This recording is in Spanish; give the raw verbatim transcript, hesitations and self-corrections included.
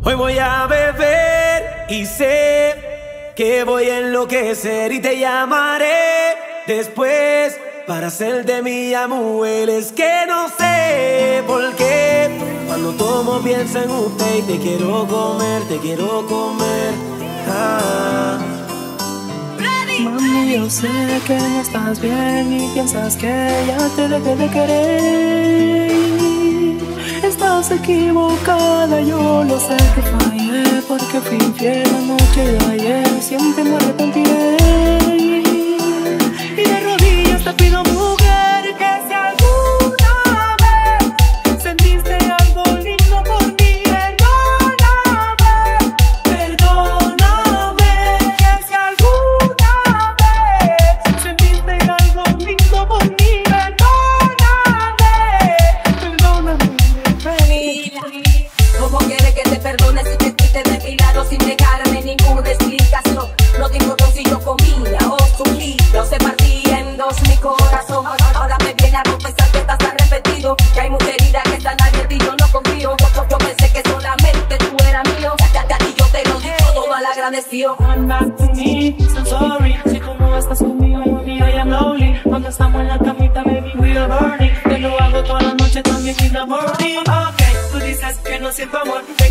Hoy voy a beber y sé que voy a enloquecer y te llamaré después para hacer de mi amor. Es que no sé por qué cuando tomo pienso en usted y te quiero comer, te quiero comer. Ah. Mami, yo sé que no estás bien y piensas que ya te dejé de querer. Estás equivocada, yo lo sé que fallé porque fui infiel la noche de ayer. Siempre me arrepentiré y de rodillas te pido, mujer, que si alguna vez sentiste algo lindo por mí, perdóname, perdóname. Que si alguna vez sentiste algo lindo por mí, perdóname, perdóname. ¿Cómo quieres que te perdone si te fuiste de mi lado sin dejarme ninguna explicación? No te importó si yo comía o sufría o se partía en dos mi corazón. Ahora me viene a confesar que estás arrepentido, que hay mucha herida que están abierta y yo no confío. Yo, yo pensé que solamente tú eras mío, y yo te lo digo todo mal agradecido. Come back to me, so sorry. Si tú no estás conmigo, mami, I am lonely. Cuando estamos en la camita, baby, we are burning. Te lo hago toda la noche también in the morning. Ok, tú dices que no siento amor.